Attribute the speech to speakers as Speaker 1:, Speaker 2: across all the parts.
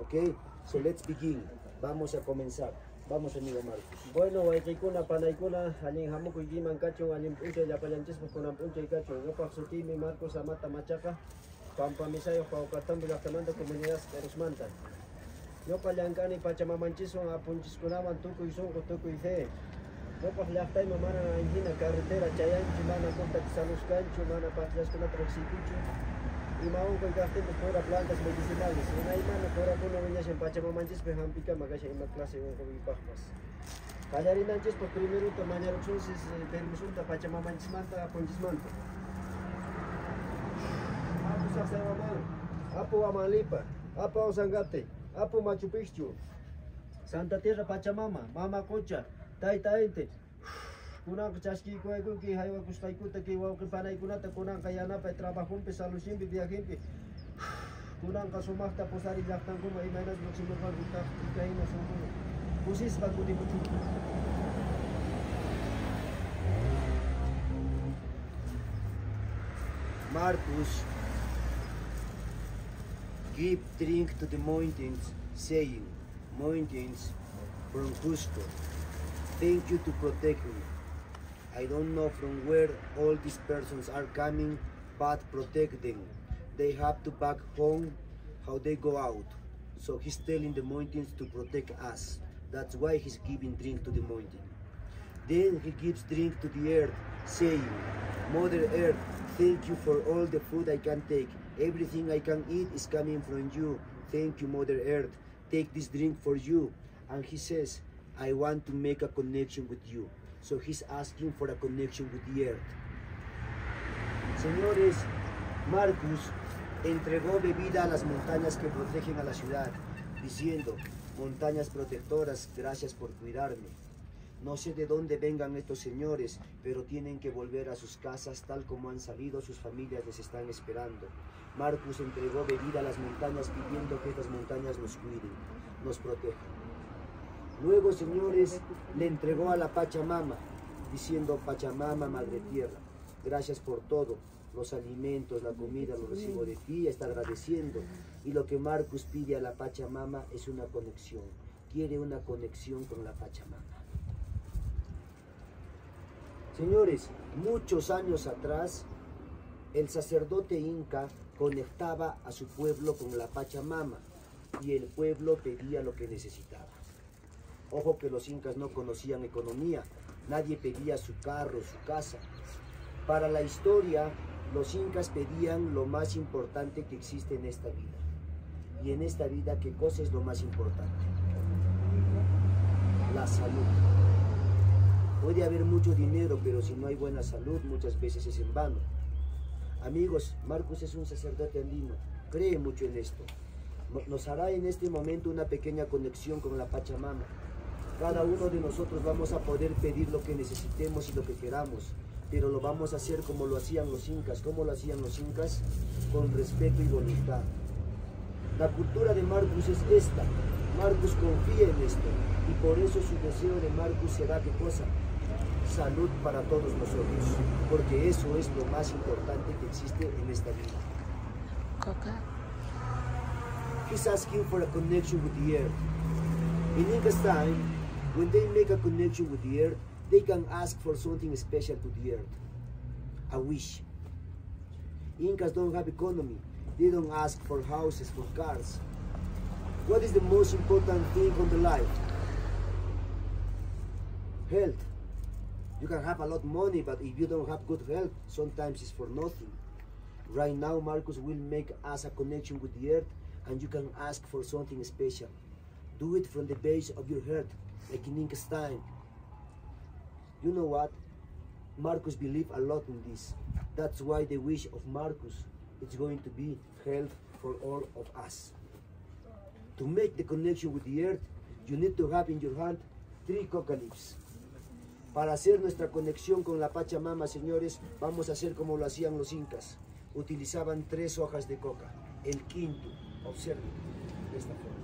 Speaker 1: Ok, so let's begin. Vamos a comenzar. Vamos, amigo Marcos.
Speaker 2: Bueno, waykuna panaykuna allin hamukuykiman kachun allin p'unchay llapallanchispa kunan p'unchay kachun ñuqaq sutiymi Marcos Amata Machaqa Pampa Misayuq Pawkartampi llaqtamanta Comunidad Erosmanta. Ñuqa llank'ani Pachamamanchikwan apunchiskunawan tukuy sunqu tukuy fe. Ñuqaq llaqtayman mana anhina carretera chayanchu, mana contacto saluskanchu, mana patriaskunata riqsiykuchu. Imawankuy kaqtinpi pura plantas medicinales. Imaymana purakuna wiñashan Pachamamanchikpi hampikama kashan ima clase unquypaqpas. Qallarinanchikpa primeruta mañaruchunsis permisunta Pachamamanchikmanta apunchismanta. Apu Sacsayhuamán, Apu Huamanlipa, Apu Awsanqati, Apu Machu Picchu, Santa Tierra Pachamama, Mama Qucha, Tayta Inti. Kunanqa chashkiykuwaykunki haywakusqaykutaki wawqipanaykunata kunanqa yanapay trabajumpi salushimpi viajimpi kunanqa sumaqta pusari llaqtankuma imaynas lluqsimuqanku kayna sunquna kusisqa kutimuchunku.
Speaker 1: Marcus, give drink to the mountains, saying, mountains from Cusco, thank you to protect me. I don't know from where all these persons are coming, but protect them. They have to back home how they go out. So he's telling the mountains to protect us. That's why he's giving drink to the mountain. Then he gives drink to the earth, saying, Mother Earth, thank you for all the food I can take. Everything I can eat is coming from you. Thank you, Mother Earth. Take this drink for you. And he says, I want to make a connection with you. So he's asking for a connection with the earth. Señores, Marcus entregó bebida a las montañas que protegen a la ciudad, diciendo, montañas protectoras, gracias por cuidarme. No sé de dónde vengan estos señores, pero tienen que volver a sus casas tal como han salido, sus familias les están esperando. Marcus entregó bebida a las montañas pidiendo que estas montañas nos cuiden, nos protejan. Luego, señores, le entregó a la Pachamama, diciendo, Pachamama, Madre Tierra, gracias por todo, los alimentos, la comida, lo recibo de ti, está agradeciendo. Y lo que Marcus pide a la Pachamama es una conexión, quiere una conexión con la Pachamama. Señores, muchos años atrás, el sacerdote inca conectaba a su pueblo con la Pachamama y el pueblo pedía lo que necesitaba. Ojo que los incas no conocían economía, nadie pedía su carro, su casa. Para la historia, los incas pedían lo más importante que existe en esta vida. Y en esta vida, ¿qué cosa es lo más importante? La salud. Puede haber mucho dinero, pero si no hay buena salud, muchas veces es en vano. Amigos, Marcus es un sacerdote andino, cree mucho en esto. Nos hará en este momento una pequeña conexión con la Pachamama. Cada uno de nosotros vamos a poder pedir lo que necesitemos y lo que queramos, pero lo vamos a hacer como lo hacían los incas. ¿Cómo lo hacían los incas? Con respeto y voluntad. La cultura de Marcus es esta. Marcus confía en esto y por eso su deseo de Marcus será ¿qué cosa? Salud para todos nosotros, porque eso es lo más importante que existe en esta vida.
Speaker 3: Coca.
Speaker 1: He's asking for a connection with the earth. In Inca's time, when they make a connection with the earth, they can ask for something special to the earth. A wish. Incas don't have economy. They don't ask for houses, for cars. What is the most important thing on the life? Health. You can have a lot of money, but if you don't have good health, sometimes it's for nothing. Right now, Marcus will make us a connection with the earth, and you can ask for something special. Do it from the base of your heart, like in Inca's time. You know what? Marcus believed a lot in this. That's why the wish of Marcus is going to be health for all of us. To make the connection with the earth, you need to have in your hand 3 coca leaves. Para hacer nuestra conexión con la Pachamama, señores, vamos a hacer como lo hacían los incas. Utilizaban 3 hojas de coca. El quinto, observen, de esta forma.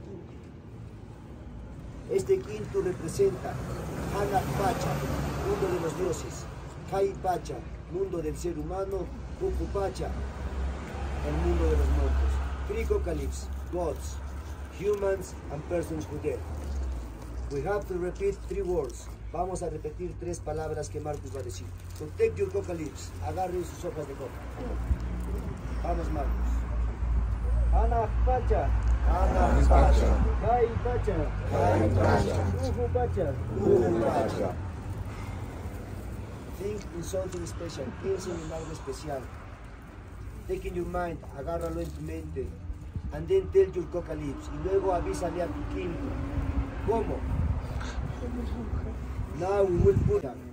Speaker 1: Este quinto representa Hanat Pacha, mundo de los dioses, Kai Pacha, mundo del ser humano, Pupu Pacha, el mundo de los muertos, 3 coca leaves, gods. humans and persons who dead. We have to repeat 3 words. Vamos a repetir 3 palabras que Marcus va a decir. So take your coca leaves. Agarren sus hojas de coca. Vamos, Marcus.
Speaker 2: Ana Pacha.
Speaker 1: Ana Pacha.
Speaker 2: Kai Pacha.
Speaker 1: Kai Pacha.
Speaker 2: Uhu Pacha.
Speaker 1: Uhu Pacha. Think in something special. Piensa en algo especial. Take in your mind. Agárralo en tu mente. And then tell your coca leaves. Y luego avísale a tu king. ¿Cómo? Now we will put them.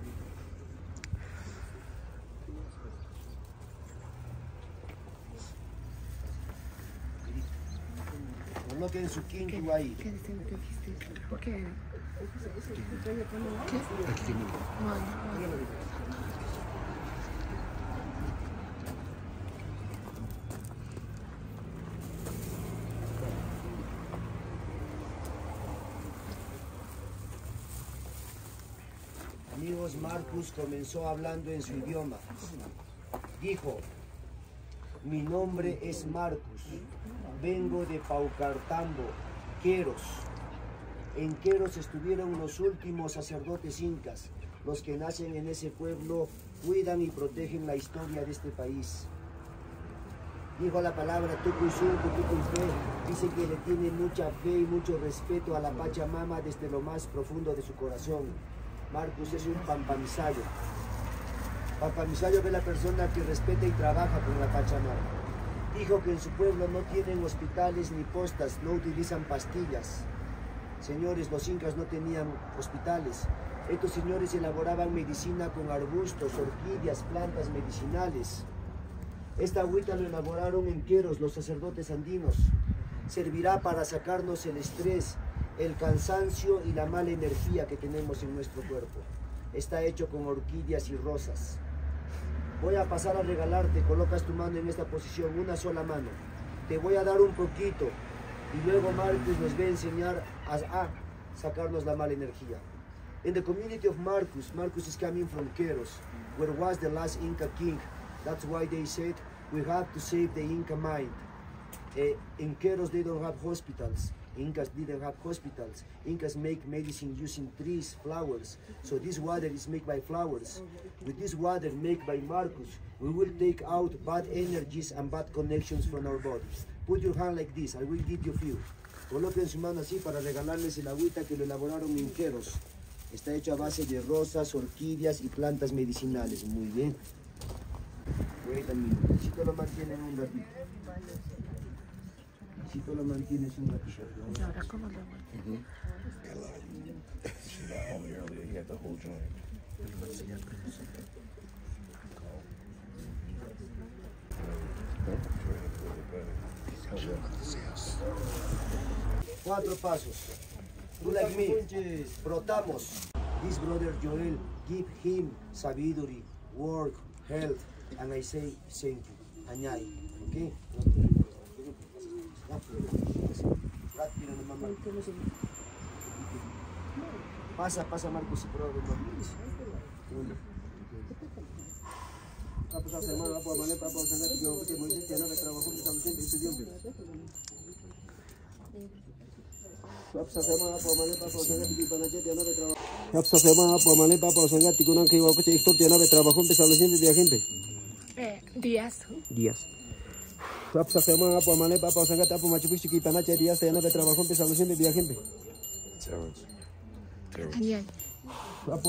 Speaker 1: Coloquen su quinto ahí.
Speaker 3: ¿Qué dijiste? ¿Por qué? ¿Qué?
Speaker 1: Amigos, Marcus comenzó hablando en su idioma. Dijo: mi nombre es Marcus, vengo de Paucartambo, Queros. En Queros estuvieron los últimos sacerdotes incas. Los que nacen en ese pueblo cuidan y protegen la historia de este país. Dijo la palabra Tucuysuncu, Tucuyfe. Dice que le tiene mucha fe y mucho respeto a la Pachamama desde lo más profundo de su corazón. Marcus es un pampamisayo. Pampamisayo es la persona que respeta y trabaja con la Pachamama. Dijo que en su pueblo no tienen hospitales ni postas, no utilizan pastillas. Señores, los incas no tenían hospitales. Estos señores elaboraban medicina con arbustos, orquídeas, plantas medicinales. Esta agüita lo elaboraron en Queros, los sacerdotes andinos. Servirá para sacarnos el estrés, el cansancio y la mala energía que tenemos en nuestro cuerpo. Está hecho con orquídeas y rosas. Voy a pasar a regalarte, colocas tu mano en esta posición, una sola mano. Te voy a dar un poquito y luego Marcus nos va a enseñar a sacarnos la mala energía. In the community of Marcus, Marcus is coming from Queros, where was the last Inca king. That's why they said, we have to save the Inca mind. In Queros they don't have hospitals. Incas didn't have hospitals. Incas make medicine using trees, flowers. So this water is made by flowers. With this water made by Marcus, we will take out bad energies and bad connections from our bodies. Put your hand like this, I will give you a few. Coloquen su mano así para regalarles el agüita que lo elaboraron en Queros. Está hecho a base de rosas, orquídeas y plantas medicinales. Muy bien. Wait a minute. Si tú lo mantienes un ratito. Si tú lo mantienes un ratito.
Speaker 3: ¿Y ahora cómo lo hago?
Speaker 4: She got homie earlier, he had the whole joint.
Speaker 1: 4 pasos. Do like me. Protamos. This brother Joel, give him sabidury, work, health, and I say thank you. Añay. Okay? Rápido nomás, Marcos. Pasa Marcos y prueba de dormir. Esa semana por manera para tener que yo que muy bien tiene trabajo de salud siempre estudiante. Esa semana por manera para tener que yo tiene trabajo. Esa semana por manera para tener que yo que esto tiene trabajo de salud siempre de gente.
Speaker 3: Días.
Speaker 1: Esa semana por manera para tener que yo machu picchu que para días tiene trabajo de salud siempre de gente.
Speaker 4: Terrence.
Speaker 3: Genial.